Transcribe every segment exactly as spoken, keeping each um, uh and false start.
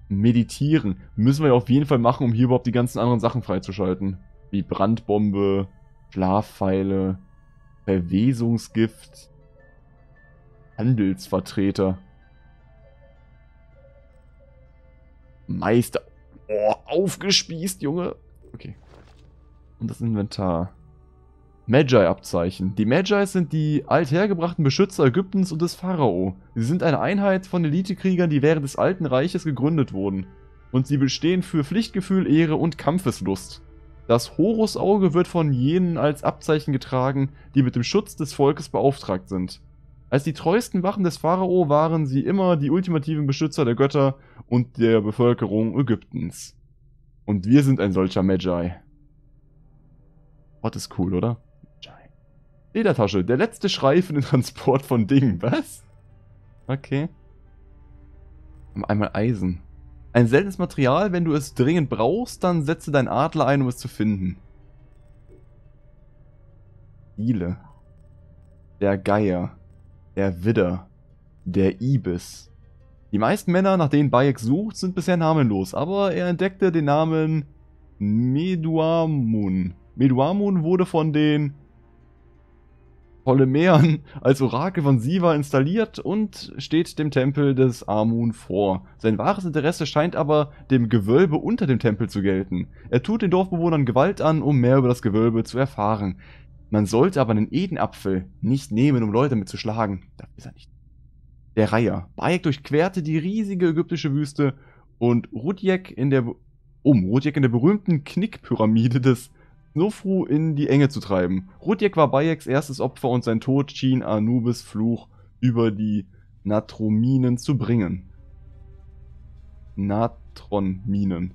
Meditieren. Müssen wir ja auf jeden Fall machen, um hier überhaupt die ganzen anderen Sachen freizuschalten. Wie Brandbombe, Schlafpfeile, Verwesungsgift, Handelsvertreter. Meister. Oh, aufgespießt, Junge. Okay. Und das Inventar. Magi-Abzeichen. Die Magi sind die althergebrachten Beschützer Ägyptens und des Pharao. Sie sind eine Einheit von Elitekriegern, die während des Alten Reiches gegründet wurden. Und sie bestehen für Pflichtgefühl, Ehre und Kampfeslust. Das Horusauge wird von jenen als Abzeichen getragen, die mit dem Schutz des Volkes beauftragt sind. Als die treuesten Wachen des Pharao waren sie immer die ultimativen Beschützer der Götter und der Bevölkerung Ägyptens. Und wir sind ein solcher Magi. Oh, das ist cool, oder? Ledertasche. Der letzte Schrei für den Transport von Dingen. Was? Okay. Einmal Eisen. Ein seltenes Material, wenn du es dringend brauchst, dann setze deinen Adler ein, um es zu finden. Ile. Der Geier. Der Widder. Der Ibis. Die meisten Männer, nach denen Bayek sucht, sind bisher namenlos, aber er entdeckte den Namen Meduamun. Meduamun wurde von den Ptolemäern als Orakel von Siwa installiert und steht dem Tempel des Amun vor. Sein wahres Interesse scheint aber dem Gewölbe unter dem Tempel zu gelten. Er tut den Dorfbewohnern Gewalt an, um mehr über das Gewölbe zu erfahren. Man sollte aber einen Edenapfel nicht nehmen, um Leute damit zu schlagen. Das ist er nicht. Der Reiher. Bayek durchquerte die riesige ägyptische Wüste und Rudjek in der, um Rudjek in der berühmten Knickpyramide des Snofru in die Enge zu treiben. Rudjek war Bayeks erstes Opfer und sein Tod schien Anubis Fluch über die Natrominen zu bringen. Natronminen.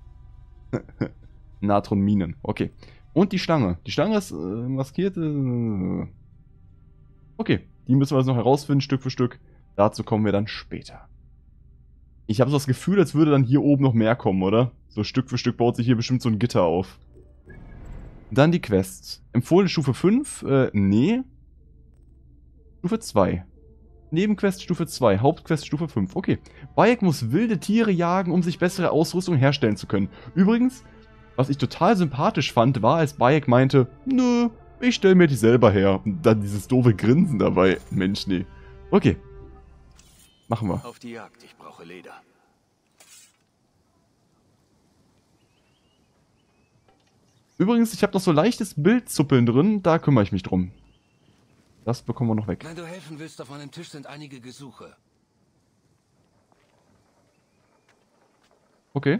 Natronminen, okay. Und die Schlange. Die Schlange ist äh, maskiert. Äh, okay, die müssen wir jetzt noch herausfinden, Stück für Stück. Dazu kommen wir dann später. Ich habe so das Gefühl, als würde dann hier oben noch mehr kommen, oder? So Stück für Stück baut sich hier bestimmt so ein Gitter auf. Dann die Quests. Empfohlene Stufe fünf, äh, nee. Stufe zwei. Nebenquest Stufe zwei, Hauptquest Stufe fünf. Okay. Bayek muss wilde Tiere jagen, um sich bessere Ausrüstung herstellen zu können. Übrigens, was ich total sympathisch fand, war, als Bayek meinte, nö, ich stell mir die selber her. Und dann dieses doofe Grinsen dabei. Mensch, nee. Okay. Machen wir. Auf die Jagd, ich brauche Leder. Übrigens, ich habe noch so leichtes Bildzuppeln drin, da kümmere ich mich drum. Das bekommen wir noch weg. Wenn du helfen willst, auf meinem Tisch sind einige Gesuche. Okay.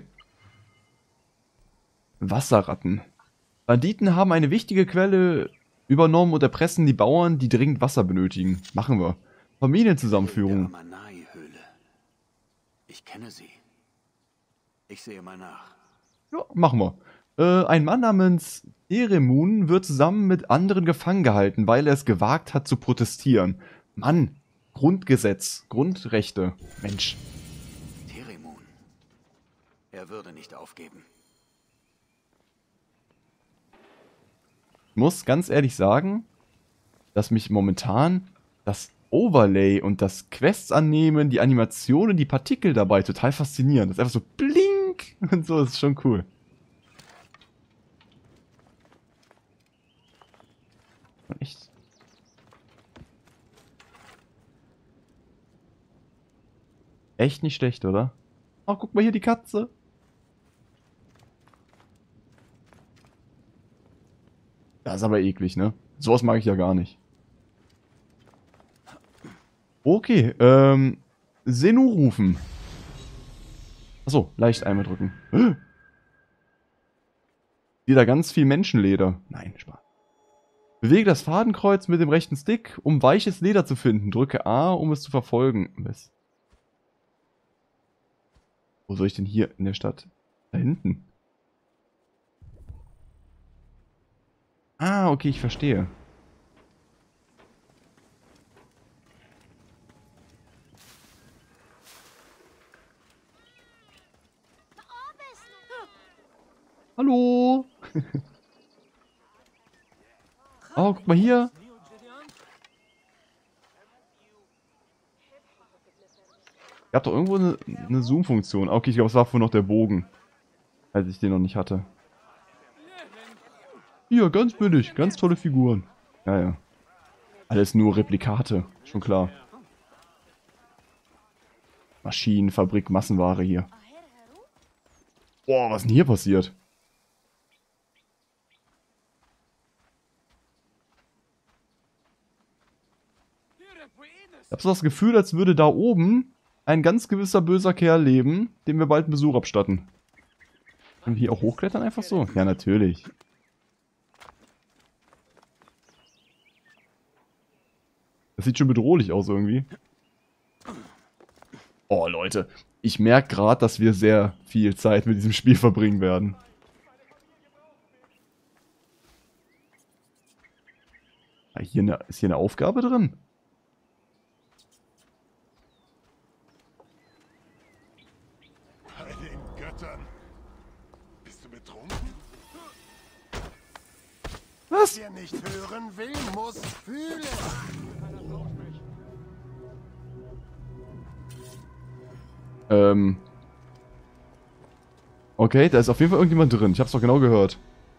Wasserratten. Banditen haben eine wichtige Quelle übernommen und erpressen die Bauern, die dringend Wasser benötigen. Machen wir. Familienzusammenführung. Der Amanai-Höhle. Ich kenne sie. Ich sehe mal nach. Ja, machen wir. Äh, ein Mann namens Eremun wird zusammen mit anderen gefangen gehalten, weil er es gewagt hat zu protestieren. Mann, Grundgesetz, Grundrechte. Mensch. Teremun. Er würde nicht aufgeben. Ich muss ganz ehrlich sagen, dass mich momentan das Overlay und das Quests annehmen, die Animationen, die Partikel dabei total faszinieren. Das ist einfach so blink und so, das ist schon cool. Echt? Echt nicht schlecht, oder? Ach, guck mal hier die Katze. Das ist aber eklig, ne? Sowas mag ich ja gar nicht. Okay, ähm, Senu rufen. Achso, leicht einmal drücken. Wieder ganz viel Menschenleder. Nein, Spaß. Bewege das Fadenkreuz mit dem rechten Stick, um weiches Leder zu finden. Drücke A, um es zu verfolgen. Was? Wo soll ich denn hier in der Stadt? Da hinten. Ah, okay, ich verstehe. Hallo. Oh, guck mal hier. Gab doch irgendwo eine, eine Zoom-Funktion. Okay, ich glaube, es war vorhin noch der Bogen. Als ich den noch nicht hatte. Hier, ganz billig. Ganz tolle Figuren. Ja, ja. Alles nur Replikate. Schon klar. Maschinenfabrik, Massenware hier. Boah, was ist denn hier passiert? Ich habe so das Gefühl, als würde da oben ein ganz gewisser böser Kerl leben, dem wir bald einen Besuch abstatten. Können wir hier auch hochklettern einfach so? Ja, natürlich. Das sieht schon bedrohlich aus irgendwie. Oh, Leute. Ich merke gerade, dass wir sehr viel Zeit mit diesem Spiel verbringen werden. Ah, hier eine, ist hier eine Aufgabe drin? Bei den Göttern. Bist du betrunken? Was? Wer nicht hören will, muss fühlen. Ähm. Okay, da ist auf jeden Fall irgendjemand drin. Ich hab's doch genau gehört.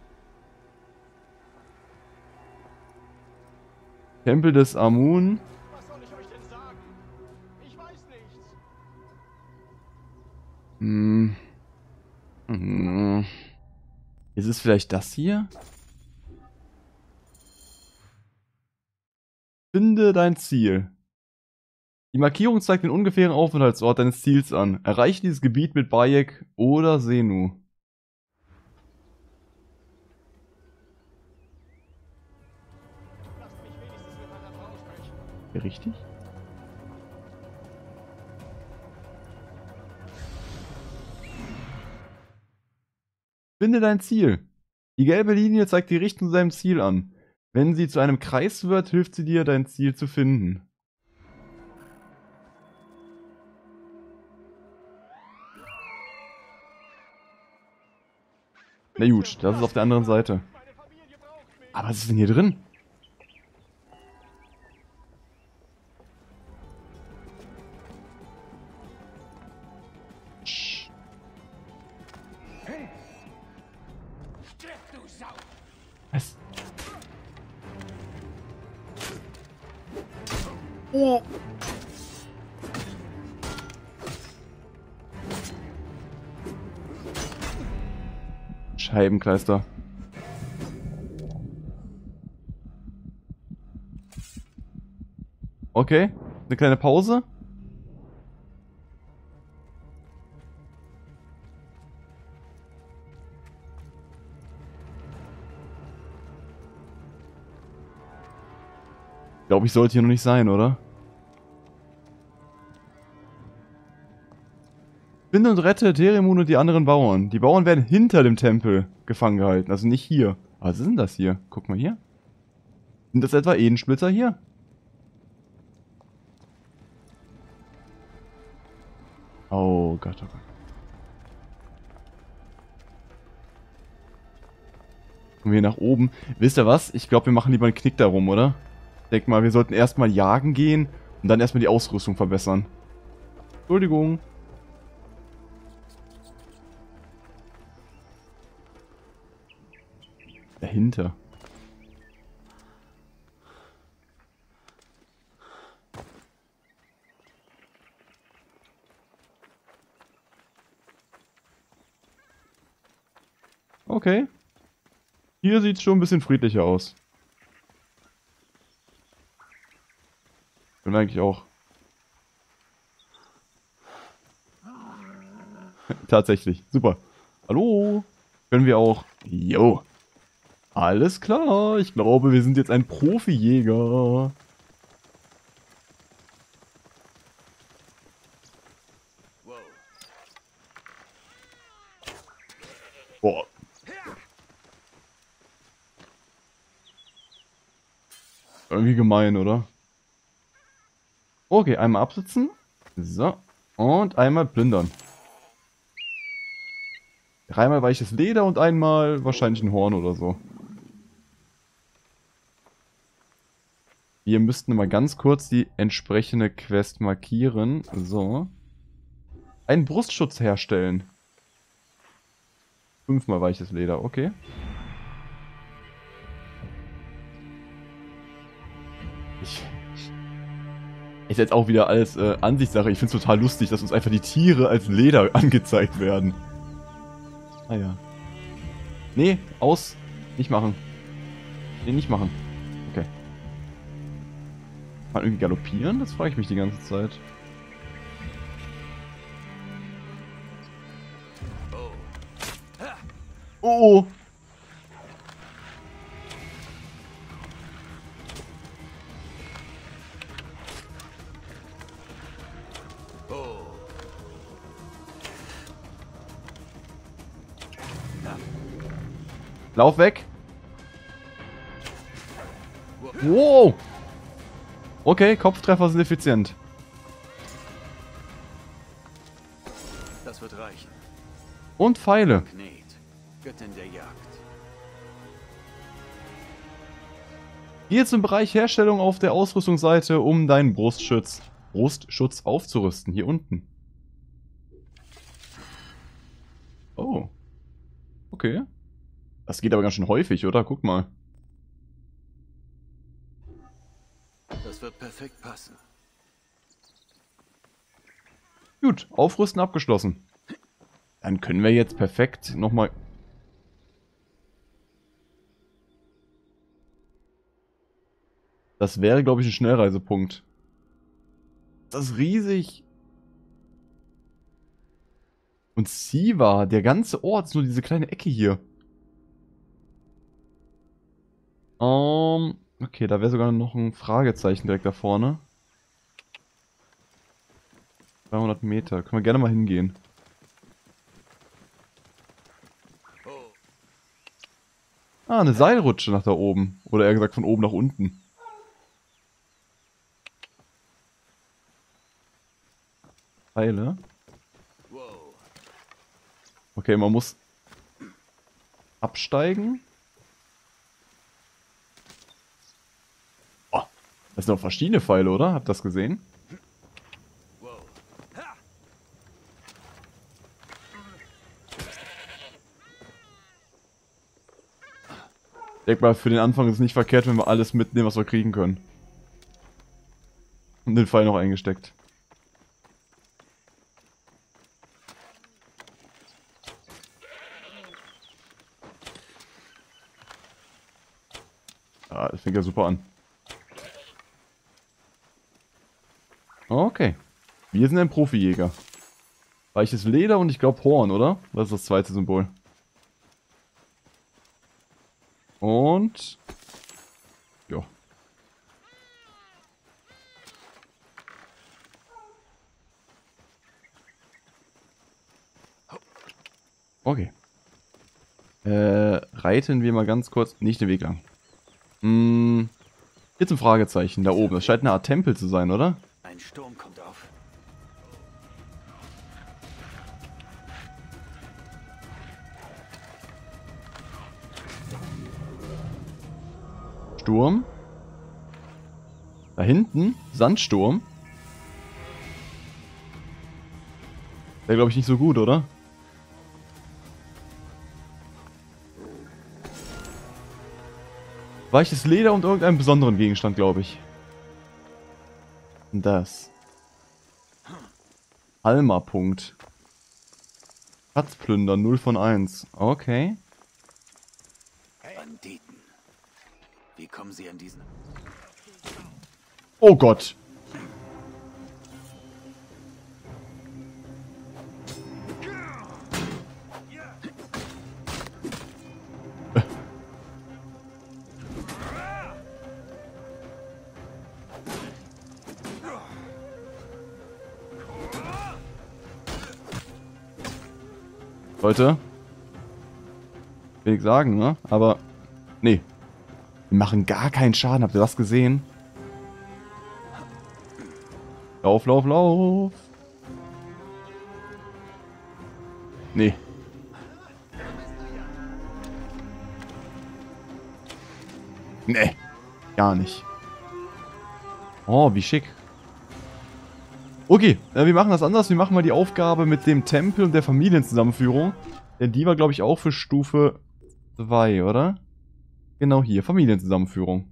Tempel des Amun. Was soll ich euch denn sagen? Ich weiß nichts. Hm. Hm. Ist es vielleicht das hier? Finde dein Ziel. Die Markierung zeigt den ungefähren Aufenthaltsort deines Ziels an. Erreiche dieses Gebiet mit Bayek oder Senu. Lasst mich wenigstens mit meiner Frau sprechen. Richtig? Finde dein Ziel. Die gelbe Linie zeigt die Richtung zu deinem Ziel an. Wenn sie zu einem Kreis wird, hilft sie dir, dein Ziel zu finden. Na gut, das ist auf der anderen Seite. Meine Familie braucht mich. Aber was ist denn hier drin? Sch- Stirb, du Sau. Was? Oh. Scheibenkleister. Okay, eine kleine Pause. Ich glaube, ich sollte hier noch nicht sein, oder? Finde und rette Terimun und die anderen Bauern. Die Bauern werden hinter dem Tempel gefangen gehalten, also nicht hier. Was ist denn das hier? Guck mal hier. Sind das etwa Edensplitter hier? Oh Gott, oh Gott. Kommen wir nach oben. Wisst ihr was? Ich glaube, wir machen lieber einen Knick darum, oder? Ich denke mal, wir sollten erstmal jagen gehen und dann erstmal die Ausrüstung verbessern. Entschuldigung. Dahinter. Okay. Hier sieht es schon ein bisschen friedlicher aus. Bin eigentlich auch. Tatsächlich. Super. Hallo. Können wir auch. Jo. Alles klar. Ich glaube, wir sind jetzt ein Profijäger. Wow. Boah. Irgendwie gemein, oder? Okay, einmal absitzen. So. Und einmal plündern. Dreimal weiches Leder und einmal wahrscheinlich ein Horn oder so. Wir müssten mal ganz kurz die entsprechende Quest markieren. So. Einen Brustschutz herstellen. Fünfmal weiches Leder, okay. Ich... Ist jetzt auch wieder alles äh, Ansichtssache. Ich finde es total lustig, dass uns einfach die Tiere als Leder angezeigt werden. Ah ja. Nee, aus. Nicht machen. Nee, nicht machen. Okay. Kann man irgendwie galoppieren? Das frage ich mich die ganze Zeit. Oh! Lauf weg! Wow! Okay, Kopftreffer sind effizient. Das wird reichen. Und Pfeile. Knet, Göttin der Jagd. Geh jetzt im Bereich Herstellung auf der Ausrüstungsseite, um deinen Brustschutz, Brustschutz aufzurüsten. Hier unten. Oh. Okay. Das geht aber ganz schön häufig, oder? Guck mal. Das wird perfekt passen. Gut, Aufrüsten abgeschlossen. Dann können wir jetzt perfekt nochmal... Das wäre, glaube ich, ein Schnellreisepunkt. Das ist riesig. Und Siva, der ganze Ort ist nur diese kleine Ecke hier. Um, okay, da wäre sogar noch ein Fragezeichen direkt da vorne. zweihundert Meter. Können wir gerne mal hingehen. Ah, eine Seilrutsche nach da oben. Oder eher gesagt von oben nach unten. Pfeile. Okay, man muss absteigen. Oh, das sind doch verschiedene Pfeile, oder? Habt ihr das gesehen? Ich denke mal, für den Anfang ist es nicht verkehrt, wenn wir alles mitnehmen, was wir kriegen können. Und den Pfeil noch eingesteckt. Ah, das fängt ja super an. Okay. Wir sind ein Profijäger. Weiches Leder und ich glaube Horn, oder? Das ist das zweite Symbol. Und... ja. Okay. Äh, reiten wir mal ganz kurz... Nicht den Weg lang. Hm... Jetzt ein Fragezeichen, da oben. Das scheint eine Art Tempel zu sein, oder? Ein Sturm kommt auf. Sturm. Da hinten, Sandsturm. Wäre, glaube ich, nicht so gut, oder? Weiches Leder und irgendeinen besonderen Gegenstand, glaube ich. Und das. Alma-Punkt. Schatzplünder, null von eins. Okay. Banditen. Wie kommen sie an diesen... Oh Gott. Leute. Will ich sagen, ne? Aber... Nee. Wir machen gar keinen Schaden. Habt ihr das gesehen? Lauf, lauf, lauf. Nee. Nee. Gar nicht. Oh, wie schick. Okay, äh, wir machen das anders. Wir machen mal die Aufgabe mit dem Tempel und der Familienzusammenführung. Denn die war, glaube ich, auch für Stufe zwei, oder? Genau hier, Familienzusammenführung.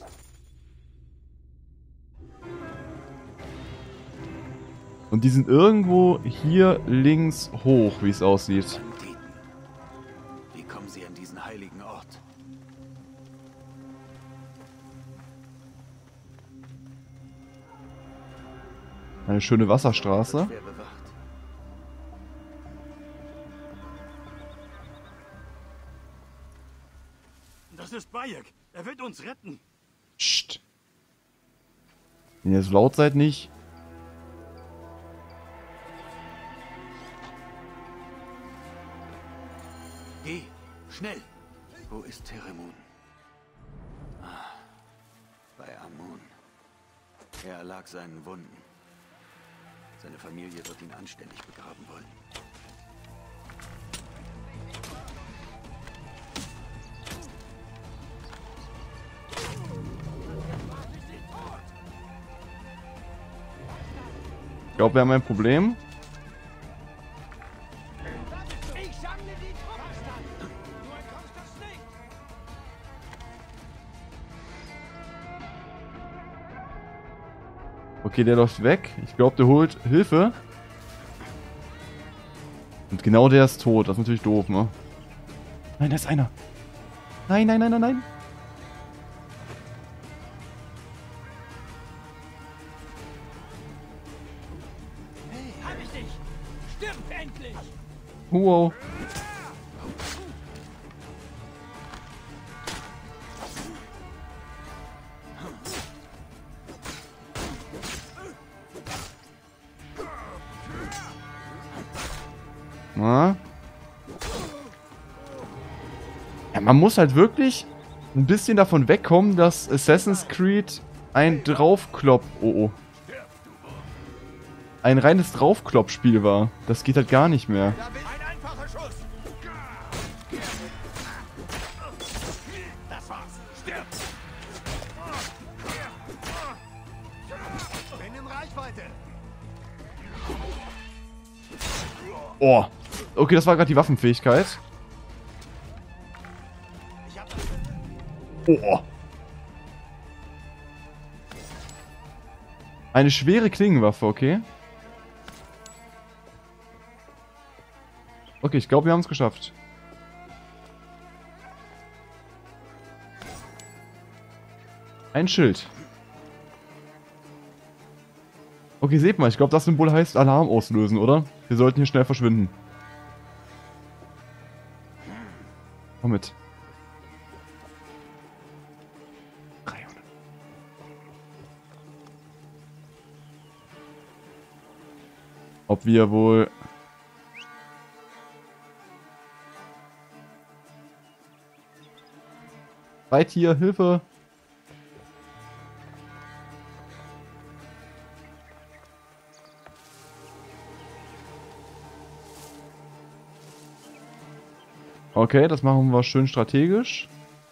Und die sind irgendwo hier links hoch, wie es aussieht. Banditen. Wie kommen sie an diesen heiligen Ort? Eine schöne Wasserstraße. Wer bewacht? Das ist Bayek. Er wird uns retten. Psst. Wenn ihr so laut seid, nicht. Geh, schnell! Wo ist Teremun? Ah, bei Amun. Er erlag seinen Wunden. Seine Familie wird ihn anständig begraben wollen. Ich glaube, wir haben ein Problem. Ich sammle die Truppen. Du entkommst das nicht. Okay, der läuft weg. Ich glaube, der holt Hilfe. Und genau der ist tot. Das ist natürlich doof, ne? Nein, da ist einer. Nein, nein, nein, nein, nein. Hab ich dich. Stirb endlich. Wow. Na? Ja, man muss halt wirklich ein bisschen davon wegkommen, dass Assassin's Creed ein Draufklopp... Oh, oh. Ein reines Draufklopp-Spiel war. Das geht halt gar nicht mehr. Ein einfacher Schuss. Das war's. Stirb. Bin in Reichweite. Oh. Okay, das war gerade die Waffenfähigkeit. Ich hab Oh. Eine schwere Klingenwaffe, okay. Okay, ich glaube, wir haben es geschafft. Ein Schild. Okay, seht mal, ich glaube, das Symbol heißt Alarm auslösen, oder? Wir sollten hier schnell verschwinden. Komm mit. dreihundert. Ob wir wohl... Reittier, Hilfe! Okay, das machen wir schön strategisch.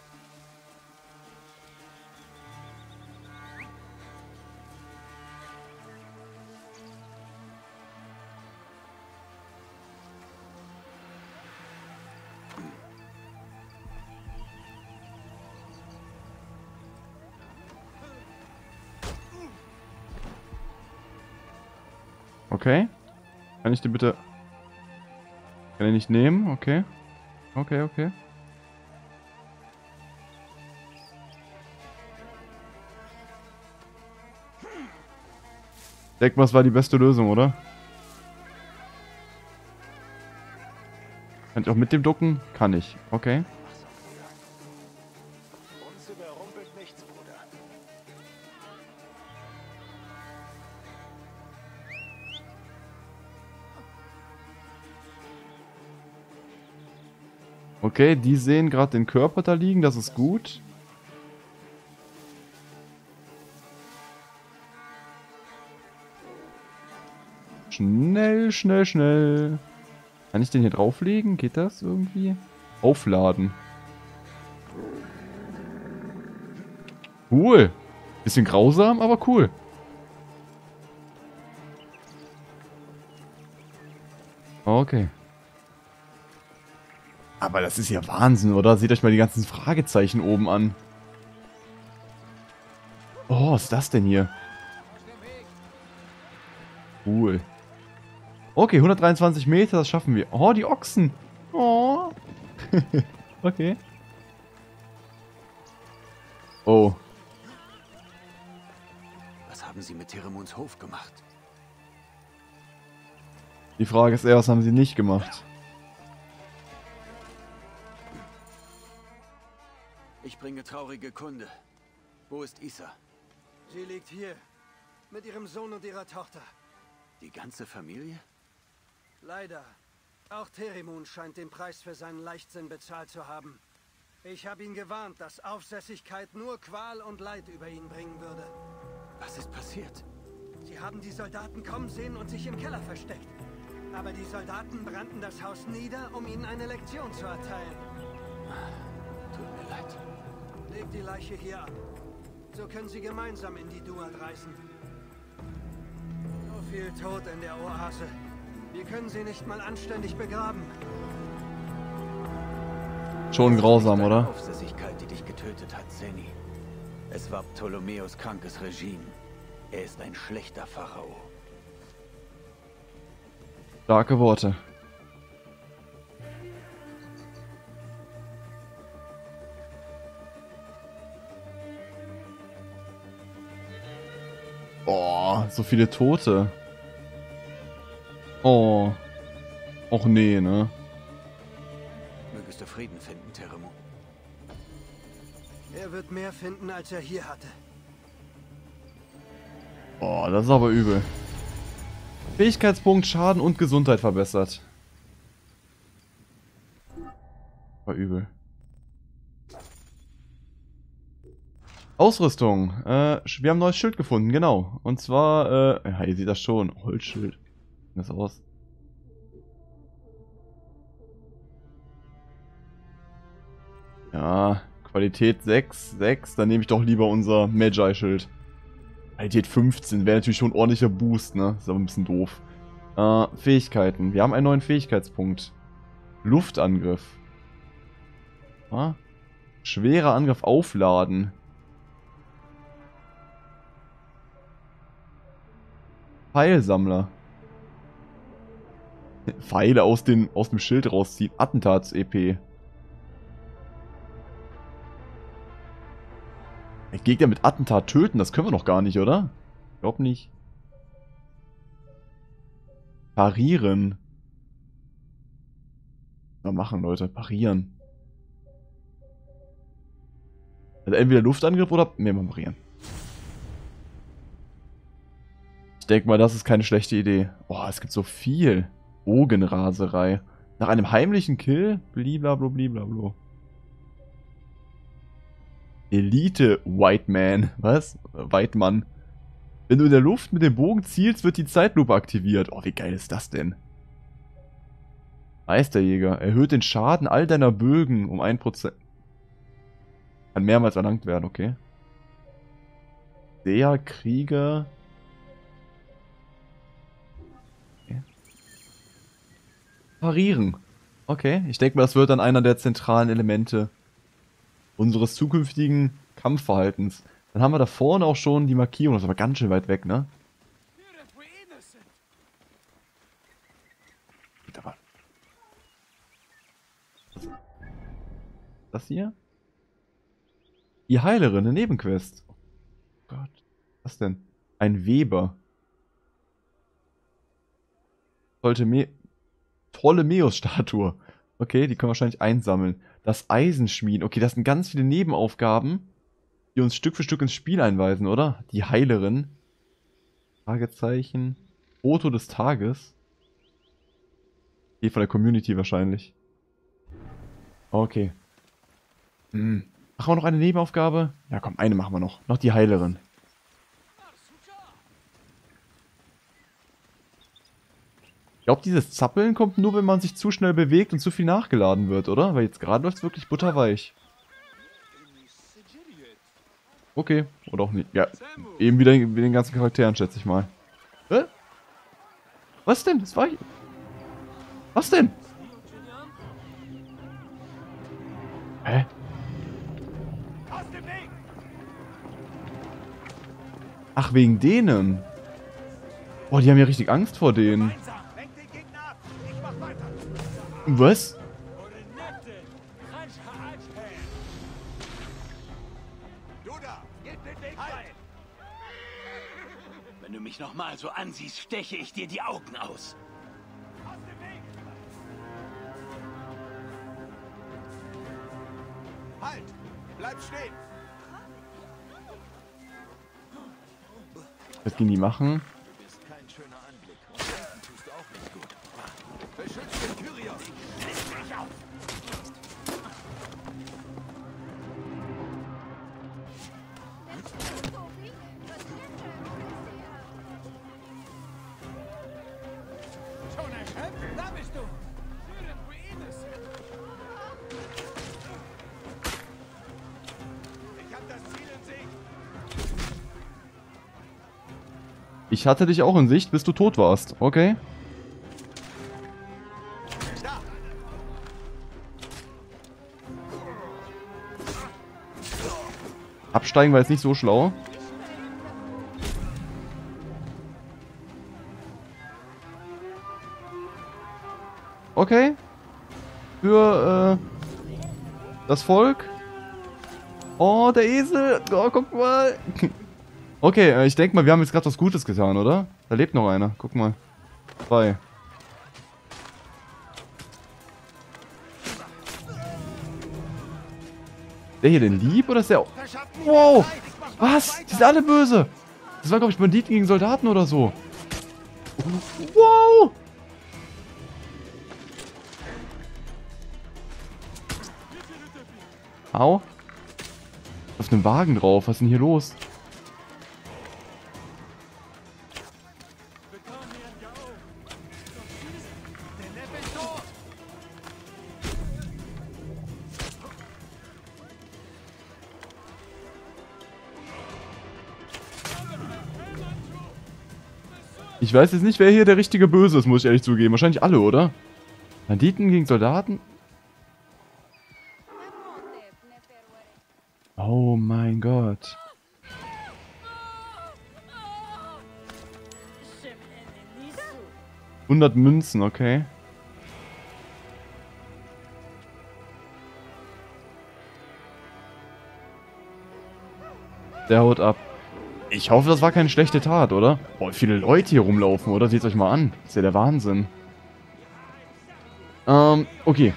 Okay. Kann ich die bitte... Kann ich nicht nehmen? Okay. Okay, okay. Ich denke mal, es war die beste Lösung, oder? Kann ich auch mit dem ducken? Kann ich. Okay. Uns überrumpelt nichts, Bruder. Okay, die sehen gerade den Körper da liegen. Das ist gut. Schnell, schnell, schnell. Kann ich den hier drauflegen? Geht das irgendwie? Aufladen. Cool. Bisschen grausam, aber cool. Okay. Aber das ist ja Wahnsinn, oder? Seht euch mal die ganzen Fragezeichen oben an. Oh, was ist das denn hier? Cool. Okay, hundertdreiundzwanzig Meter, das schaffen wir. Oh, die Ochsen. Oh. Okay. Oh. Was haben Sie mit Teremuns Hof gemacht? Die Frage ist eher, was haben sie nicht gemacht? Ich bringe traurige Kunde. Wo ist Isa? Sie liegt hier. Mit ihrem Sohn und ihrer Tochter. Die ganze Familie? Leider. Auch Teremun scheint den Preis für seinen Leichtsinn bezahlt zu haben. Ich habe ihn gewarnt, dass Aufsässigkeit nur Qual und Leid über ihn bringen würde. Was ist passiert? Sie haben die Soldaten kommen sehen und sich im Keller versteckt. Aber die Soldaten brannten das Haus nieder, um ihnen eine Lektion zu erteilen. Tut mir leid. Legt die Leiche hier ab. So können sie gemeinsam in die Duat reisen. So viel Tod in der Oase. Wir können sie nicht mal anständig begraben. Schon grausam, Deine oder? Aufsässigkeit, die dich getötet hat, Zeni. Es war Ptolemäus krankes Regime. Er ist ein schlechter Pharao. Starke Worte. Oh, so viele Tote. Oh. Och nee, ne? Mögest du Frieden finden, Teremun. Er wird mehr finden, als er hier hatte. Oh, das ist aber übel. Fähigkeitspunkt, Schaden und Gesundheit verbessert. War übel. Ausrüstung. Äh, wir haben ein neues Schild gefunden, genau. Und zwar, äh, ja, ihr seht das schon. Holzschild. Wie sieht das aus? Ja, Qualität sechs, sechs. Dann nehme ich doch lieber unser Magi-Schild. Qualität fünfzehn wäre natürlich schon ein ordentlicher Boost, ne? Ist aber ein bisschen doof. Äh, Fähigkeiten. Wir haben einen neuen Fähigkeitspunkt. Luftangriff. Ah. Schwerer Angriff aufladen. Pfeilsammler. Pfeile aus, den, aus dem Schild rausziehen. Attentats-E P. Gegner mit Attentat töten, das können wir doch gar nicht, oder? Ich glaub nicht. Parieren. Na machen, Leute. Parieren. Also entweder Luftangriff oder... Ne, mal parieren. Ich denke mal, das ist keine schlechte Idee. Boah, es gibt so viel. Bogenraserei. Nach einem heimlichen Kill? Bliblablo, bliblablo. Elite White Man. Was? White Mann. Wenn du in der Luft mit dem Bogen zielst, wird die Zeitlupe aktiviert. Oh, wie geil ist das denn? Meisterjäger. Erhöht den Schaden all deiner Bögen um ein Prozent. Kann mehrmals erlangt werden, okay. Der Krieger. Okay. Parieren. Okay, ich denke mal, das wird dann einer der zentralen Elemente unseres zukünftigen Kampfverhaltens. Dann haben wir da vorne auch schon die Markierung. Das ist aber ganz schön weit weg, ne? Aber das hier? Die Heilerin, eine Nebenquest. Oh Gott. Was denn? Ein Weber. Ptolemy- Ptolemäus-Statue. Okay, die können wir wahrscheinlich einsammeln. Das Eisenschmieden. Okay, das sind ganz viele Nebenaufgaben, die uns Stück für Stück ins Spiel einweisen, oder? Die Heilerin. Fragezeichen. Foto des Tages. Hier von der Community wahrscheinlich. Okay. Hm. Machen wir noch eine Nebenaufgabe? Ja komm, eine machen wir noch. Noch die Heilerin. Ich glaube, dieses Zappeln kommt nur, wenn man sich zu schnell bewegt und zu viel nachgeladen wird, oder? Weil jetzt gerade läuft es wirklich butterweich. Okay, oder auch nicht. Ja, eben wieder mit den ganzen Charakteren, schätze ich mal. Hä? Was denn? Das war ich. Was denn? Hä? Ach, wegen denen. Boah, die haben ja richtig Angst vor denen. Was? Wenn du mich nochmal so ansiehst, steche ich dir die Augen aus. Halt! Bleib stehen! Was gehen die machen? Du bist kein schöner Anblick. Und denken tust du auch nicht gut. Beschütze den Kyrios! Leg mich auf! Schon erschöpft? Da bist du! Ich hab das Ziel in Sicht! Ich hatte dich auch in Sicht, bis du tot warst. Okay. Absteigen war jetzt nicht so schlau. Okay. Für äh, das Volk. Oh, der Esel. Oh, guck mal. Okay, äh, ich denke mal, wir haben jetzt gerade was Gutes getan, oder? Da lebt noch einer. Guck mal. Zwei. Der hier denn lieb oder ist der... Wow! Was? Die sind alle böse! Das waren, glaube ich, Banditen gegen Soldaten oder so. Wow! Au. Auf einem Wagen drauf. Was ist denn hier los? Ich weiß jetzt nicht, wer hier der richtige Böse ist, muss ich ehrlich zugeben. Wahrscheinlich alle, oder? Banditen gegen Soldaten? Oh mein Gott. hundert Münzen, okay. Der haut ab. Ich hoffe, das war keine schlechte Tat, oder? Boah, viele Leute hier rumlaufen, oder? Seht euch mal an. Das ist ja der Wahnsinn. Ähm, okay.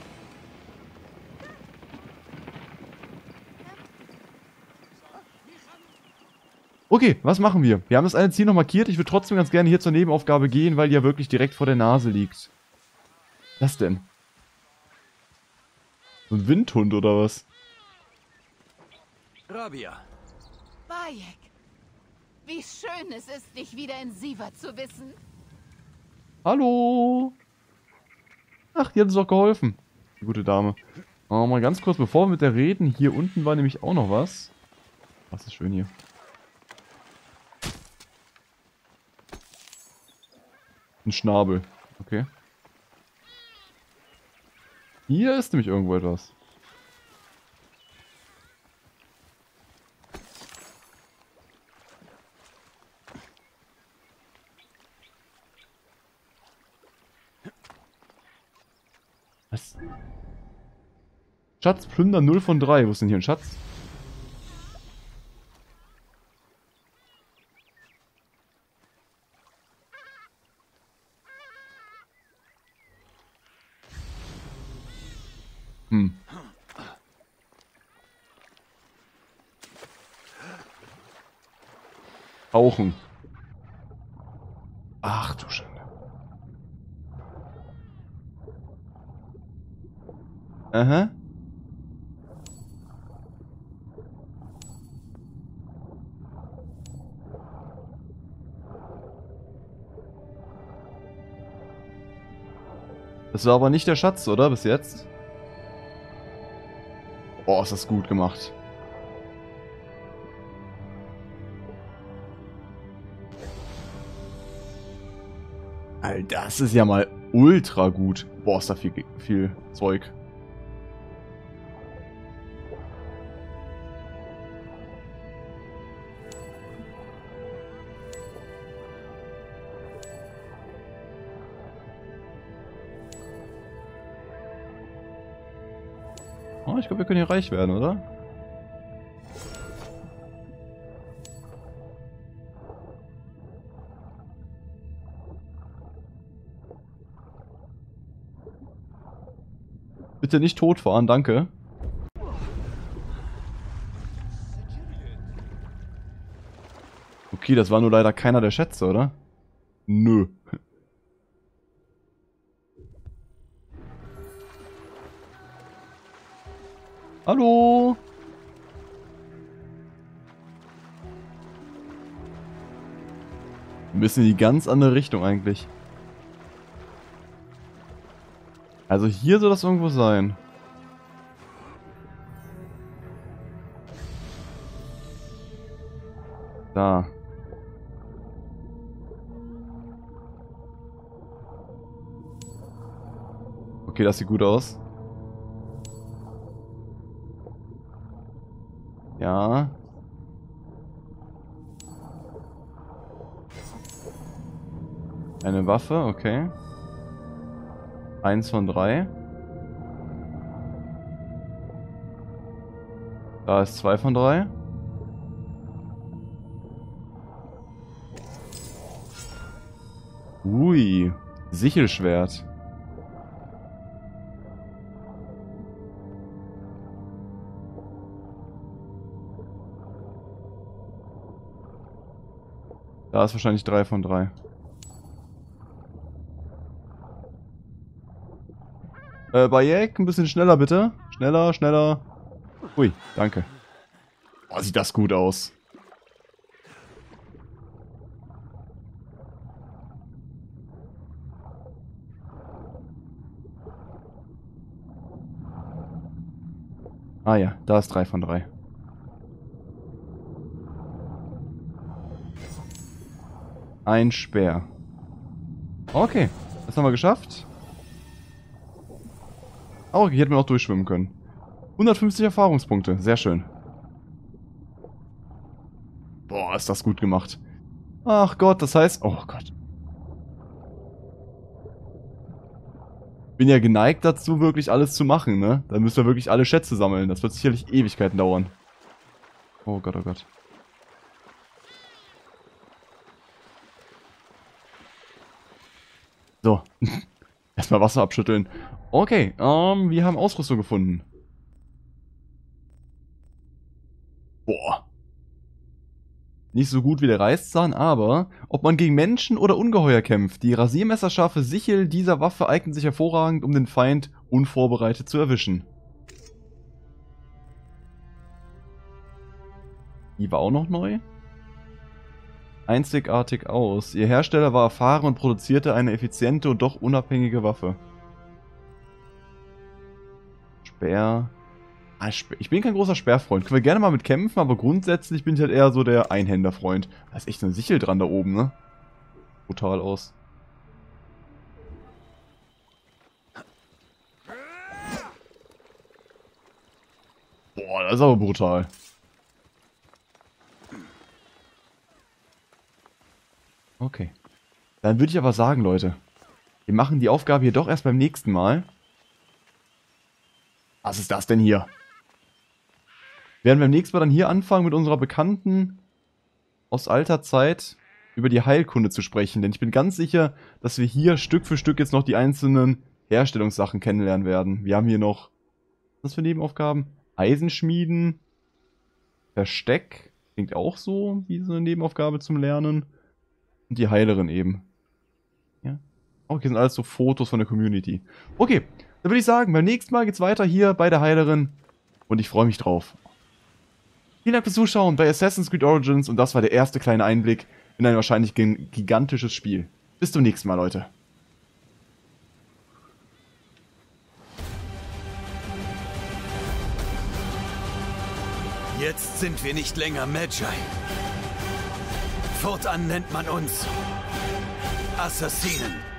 Okay, was machen wir? Wir haben das eine Ziel noch markiert. Ich würde trotzdem ganz gerne hier zur Nebenaufgabe gehen, weil die ja wirklich direkt vor der Nase liegt. Was denn? So ein Windhund oder was? Rabia. Bayek, wie schön es ist, dich wieder in Siva zu wissen. Hallo! Ach, die hat uns doch geholfen. Die gute Dame. Oh, mal ganz kurz, bevor wir mit der reden. Hier unten war nämlich auch noch was. Was ist schön hier. Ein Schnabel. Okay. Hier ist nämlich irgendwo etwas. Was? Schatz plündern null von drei. Wo ist denn hier ein Schatz? Hm. Rauchen. Ach du Schande. Aha. Das war aber nicht der Schatz, oder? Bis jetzt? Boah, ist das gut gemacht. Alter, das ist ja mal ultra gut. Boah, ist da viel, viel Zeug. Oh, ich glaube, wir können hier reich werden, oder? Bitte nicht totfahren, danke. Okay, das war nur leider keiner der Schätze, oder? Nö. Hallo? Wir müssen in die ganz andere Richtung eigentlich. Also hier soll das irgendwo sein. Da. Okay, das sieht gut aus. Ja. Eine Waffe, okay. Eins von drei. Da ist zwei von drei. Ui, Sichelschwert. Da ist wahrscheinlich drei von drei. Äh, Bayek, ein bisschen schneller bitte. Schneller, schneller. Ui, danke. Boah, sieht das gut aus. Ah ja, da ist drei von drei. Ein Speer. Okay, das haben wir geschafft. Oh, hier hätten wir noch durchschwimmen können. hundertfünfzig Erfahrungspunkte, sehr schön. Boah, ist das gut gemacht. Ach Gott, das heißt... Oh Gott. Bin ja geneigt dazu, wirklich alles zu machen, ne? Dann müssen wir wirklich alle Schätze sammeln. Das wird sicherlich Ewigkeiten dauern. Oh Gott, oh Gott. So. Erstmal Wasser abschütteln. Okay, ähm, wir haben Ausrüstung gefunden. Boah. Nicht so gut wie der Reißzahn, aber ob man gegen Menschen oder Ungeheuer kämpft, die rasiermesserscharfe Sichel dieser Waffe eignet sich hervorragend, um den Feind unvorbereitet zu erwischen. Die war auch noch neu. Einzigartig aus. Ihr Hersteller war erfahren und produzierte eine effiziente und doch unabhängige Waffe. Speer. Ah, Speer. Ich bin kein großer Speerfreund. Können wir gerne mal mit kämpfen, aber grundsätzlich bin ich halt eher so der Einhänderfreund. Da ist echt eine Sichel dran da oben, ne? Brutal aus. Boah, das ist aber brutal. Okay. Dann würde ich aber sagen, Leute, wir machen die Aufgabe hier doch erst beim nächsten Mal. Was ist das denn hier? Wir werden beim nächsten Mal dann hier anfangen, mit unserer Bekannten aus alter Zeit über die Heilkunde zu sprechen. Denn ich bin ganz sicher, dass wir hier Stück für Stück jetzt noch die einzelnen Herstellungssachen kennenlernen werden. Wir haben hier noch, was für Nebenaufgaben? Eisenschmieden, Versteck, klingt auch so wie so eine Nebenaufgabe zum Lernen. Und die Heilerin eben. Ja. Okay, sind alles so Fotos von der Community. Okay, dann würde ich sagen, beim nächsten Mal geht's weiter hier bei der Heilerin. Und ich freue mich drauf. Vielen Dank fürs Zuschauen bei Assassin's Creed Origins. Und das war der erste kleine Einblick in ein wahrscheinlich gigantisches Spiel. Bis zum nächsten Mal, Leute. Jetzt sind wir nicht länger Magi. Fortan nennt man uns Assassinen.